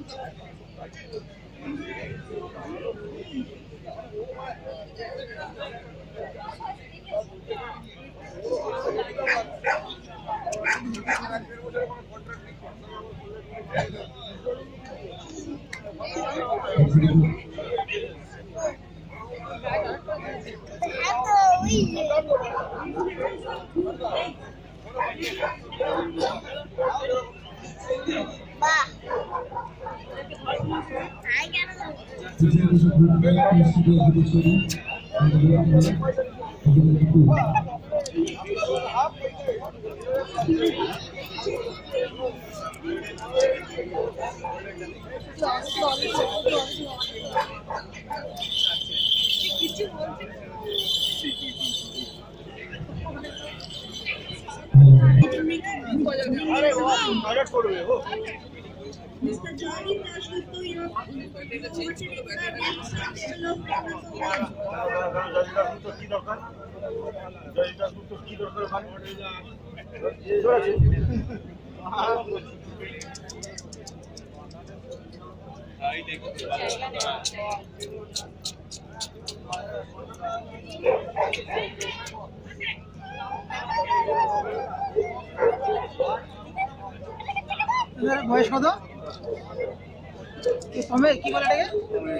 বয়স কত? সময় কি বলে এটাকে?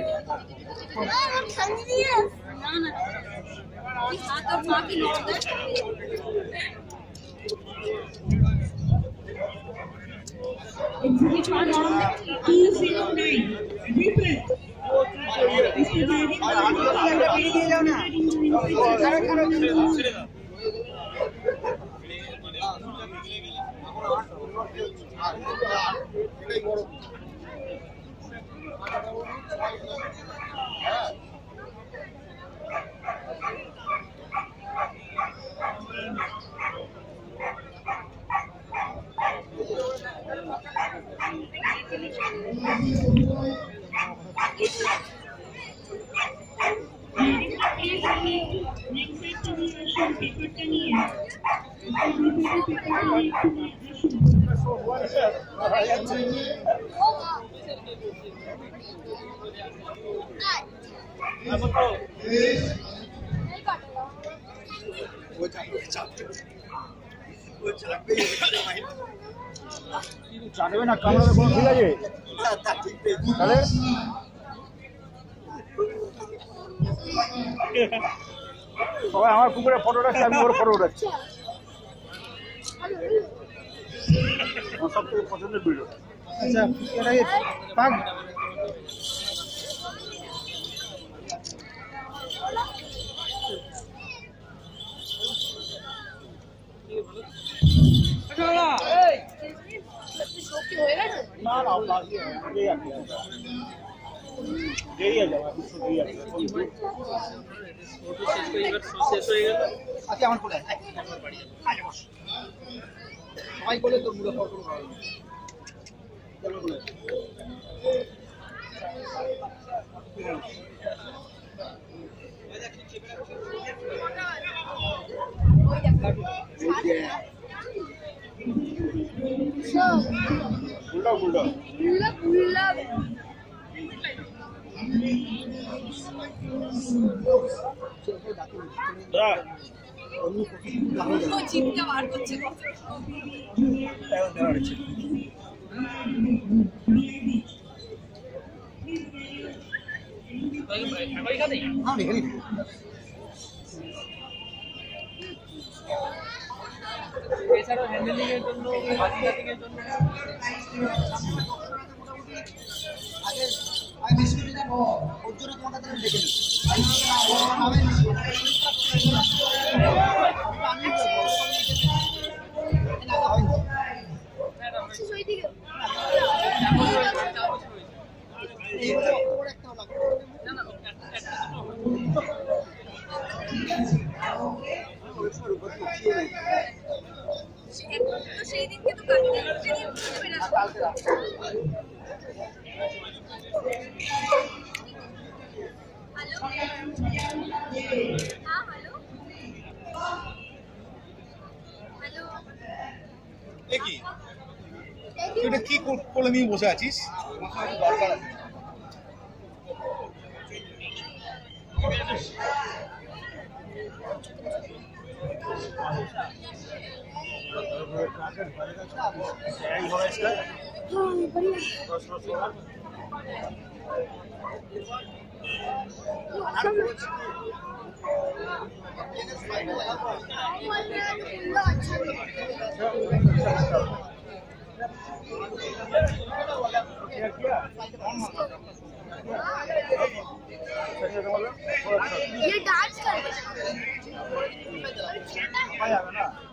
চাটবে না কামড়াবে কোনো ঠিক আছে তাহলে সবাই আমার পুকুরে ফটো রাখছে আমি ওর ফটো উঠাচ্ছি আমার সব থেকে পছন্দের ভিডিও আচ্ছা এটাকে পাক না না বাকি দেরি আছে শেষ হয়ে গেল আচ্ছা আমার কোলে সবাই বলে তো পুরো ফটো চিপটা বার করছে এছাড়াও হ্যান্ডেলিং এর জন্য বাজি কাটিং এর জন্য আগে আমি বিস্কুট দেব ওর জন্য তোমাদের দেখে নিই সেই দিনকে তো কাটতে হ্যালো হ্যাঁ হ্যালো হ্যালো কি এটা কি কোলে নিয়ে বসে আছিস? ये डांस कर